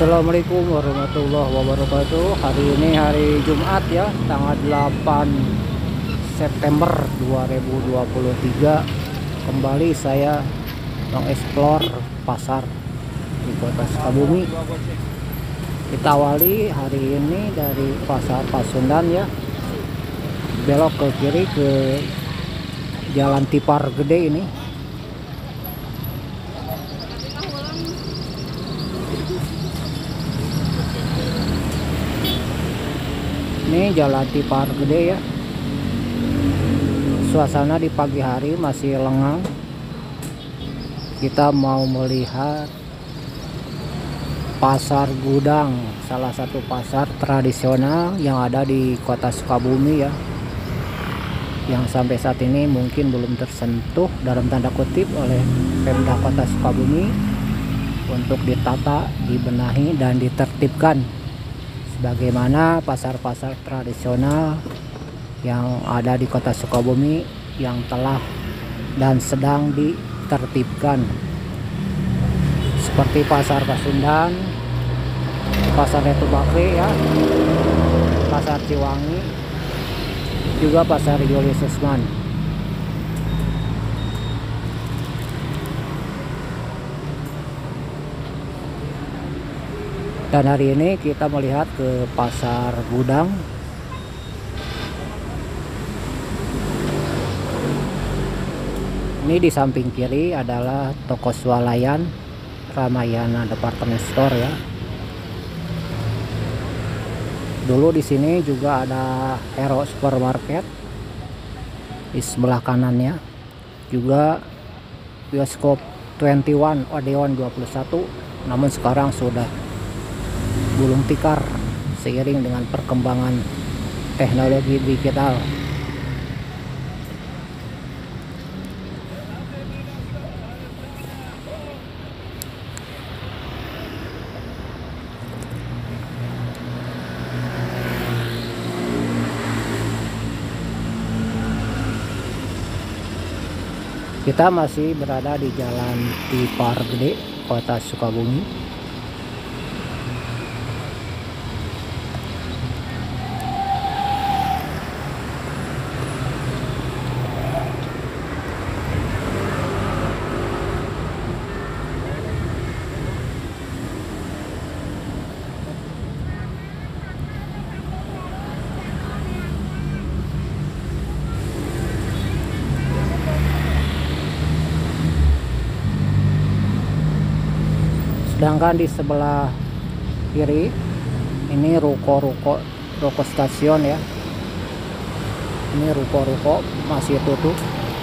Assalamualaikum warahmatullahi wabarakatuh. Hari ini hari Jumat ya, tanggal 8 September 2023. Kembali saya mengeksplor pasar di Kota Sukabumi. Kita awali hari ini dari Pasar Pasundan ya, belok ke kiri ke Jalan Tipar Gede ini. Ini Jalan Tipar Gede ya. Suasana di pagi hari masih lengang. Kita mau melihat Pasar Gudang, salah satu pasar tradisional yang ada di Kota Sukabumi ya, yang sampai saat ini mungkin belum tersentuh dalam tanda kutip oleh Pemda Kota Sukabumi untuk ditata, dibenahi dan ditertibkan bagaimana pasar-pasar tradisional yang ada di Kota Sukabumi yang telah dan sedang ditertibkan, seperti Pasar Pasundan, Pasar Ratu Bakri ya, Pasar Ciwangi, juga Pasar Julius Usman. Dan hari ini kita melihat ke Pasar Gudang. Ini di samping kiri adalah toko swalayan Ramayana Department Store ya. Dulu di sini juga ada Hero Supermarket di sebelah kanannya. Juga bioskop 21 Odeon 21, namun sekarang sudah gulung tikar seiring dengan perkembangan teknologi digital. Kita masih berada di Jalan Tipar Gede, Kota Sukabumi. Sedangkan di sebelah kiri ini ruko stasiun ya. Ini ruko masih tutup.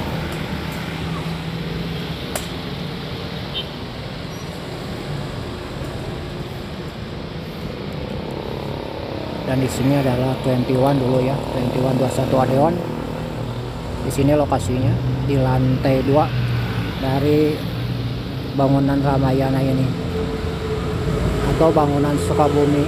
Dan di sini adalah 21 dulu ya, 21 Odeon. Di sini lokasinya di lantai 2 dari bangunan Ramayana ini, atau bangunan Sukabumi.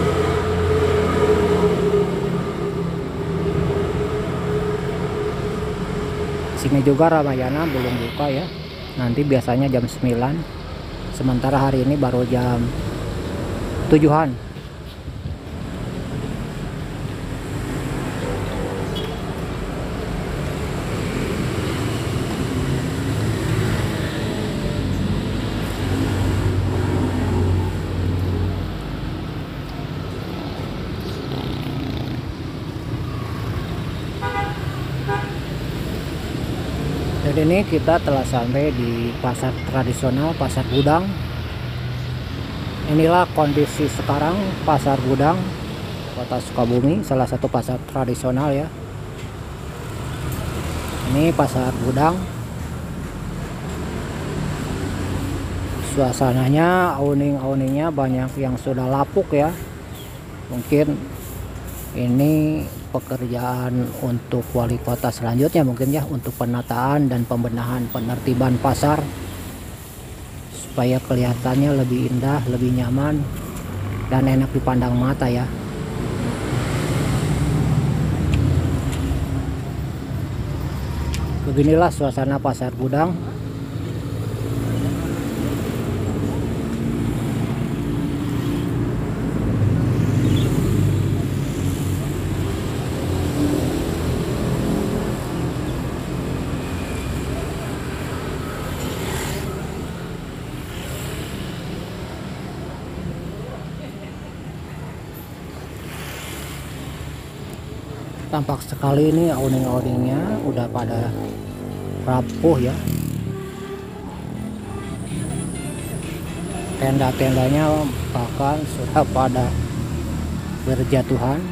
Sini juga Ramayana belum buka ya. Nanti biasanya jam 9. Sementara hari ini baru jam 7-an. Jadi ini kita telah sampai di pasar tradisional, Pasar Gudang. Inilah kondisi sekarang Pasar Gudang Kota Sukabumi, salah satu pasar tradisional ya. Ini Pasar Gudang. Suasananya, awning-awningnya banyak yang sudah lapuk ya. Mungkin ini pekerjaan untuk wali kota selanjutnya mungkin ya, untuk penataan dan pembenahan penertiban pasar supaya kelihatannya lebih indah, lebih nyaman dan enak dipandang mata ya. Beginilah suasana Pasar Gudang. Tampak sekali ini awning-awningnya udah pada rapuh ya. Tenda-tendanya bahkan sudah pada berjatuhan.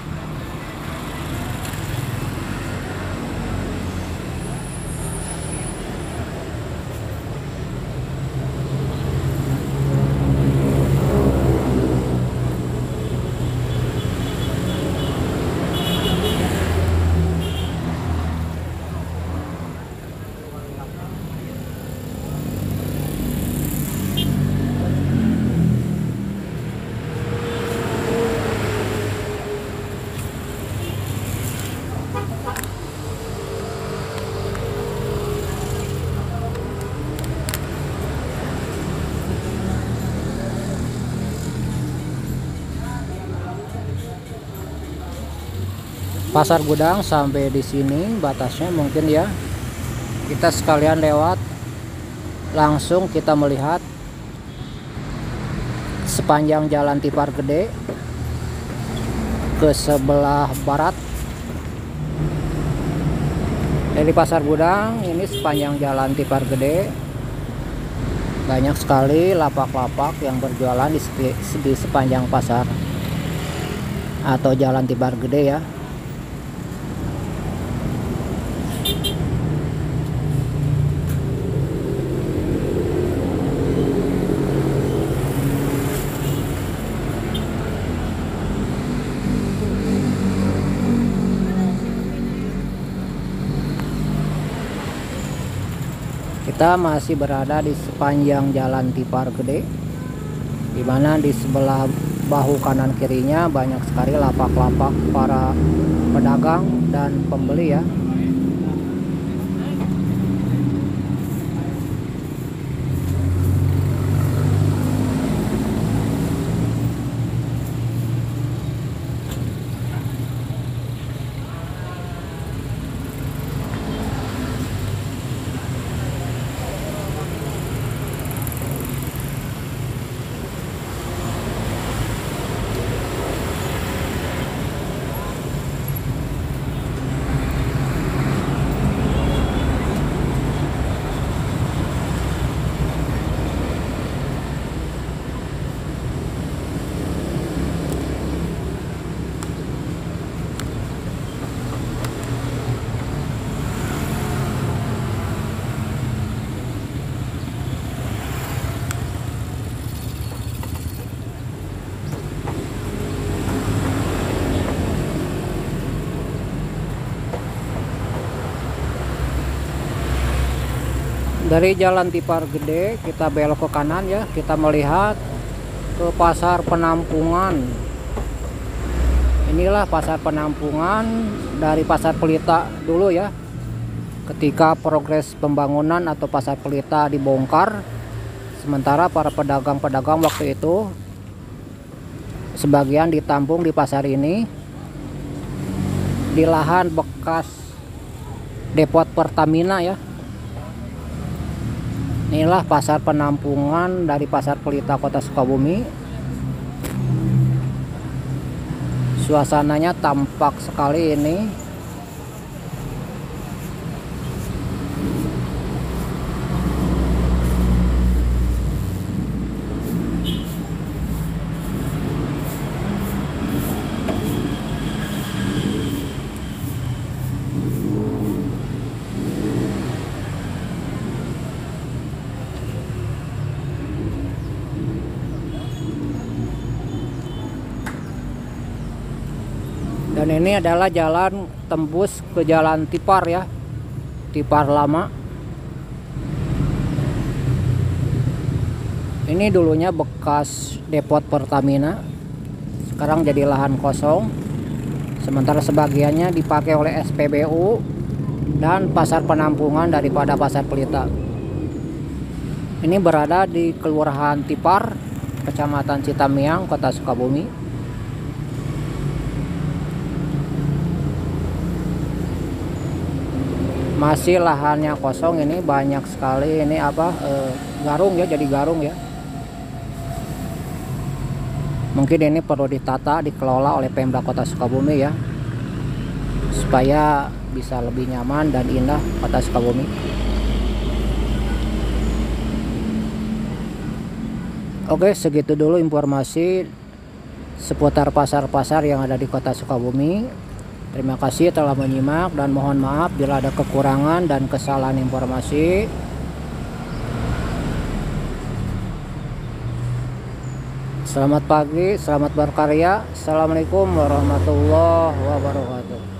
Pasar Gudang sampai di sini batasnya mungkin ya. Kita sekalian lewat, langsung kita melihat sepanjang jalan Tipar Gede ke sebelah barat. Dari Pasar Gudang ini sepanjang jalan Tipar Gede banyak sekali lapak-lapak yang berjualan di sepanjang pasar atau jalan Tipar Gede ya. Kita masih berada di sepanjang jalan Tipar Gede, di mana di sebelah bahu kanan kirinya banyak sekali lapak-lapak para pedagang dan pembeli ya. Dari jalan Tipar Gede kita belok ke kanan ya, kita melihat ke pasar penampungan. Inilah pasar penampungan dari Pasar Pelita dulu ya. Ketika progres pembangunan atau Pasar Pelita dibongkar, sementara para pedagang-pedagang waktu itu sebagian ditampung di pasar ini di lahan bekas depot Pertamina ya. Inilah pasar penampungan dari Pasar Pelita Kota Sukabumi. Suasananya tampak sekali ini. Dan ini adalah jalan tembus ke jalan Tipar ya, Tipar lama. Ini dulunya bekas depot Pertamina, sekarang jadi lahan kosong. Sementara sebagiannya dipakai oleh SPBU dan pasar penampungan daripada Pasar Pelita. Ini berada di Kelurahan Tipar, Kecamatan Citamiang, Kota Sukabumi. Masih lahannya kosong, ini banyak sekali ini garung ya, jadi garung ya. Mungkin ini perlu ditata, dikelola oleh Pemda Kota Sukabumi ya. supaya bisa lebih nyaman dan indah kota Sukabumi. Oke, segitu dulu informasi seputar pasar-pasar yang ada di kota Sukabumi. Terima kasih telah menyimak dan mohon maaf bila ada kekurangan dan kesalahan informasi. Selamat pagi, selamat berkarya. Assalamualaikum warahmatullahi wabarakatuh.